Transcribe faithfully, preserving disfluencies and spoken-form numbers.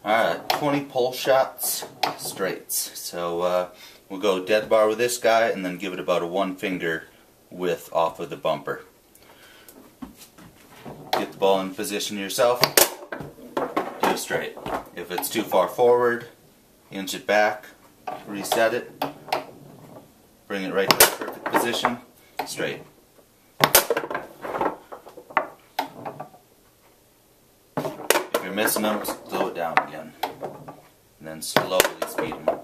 Alright, twenty pull shots, straights. So uh, we'll go dead bar with this guy and then give it about a one finger width off of the bumper. Get the ball in position yourself, do a straight. If it's too far forward, inch it back, reset it, bring it right to the perfect position, straight. If you're missing them, slow it down again. And then slowly speed them.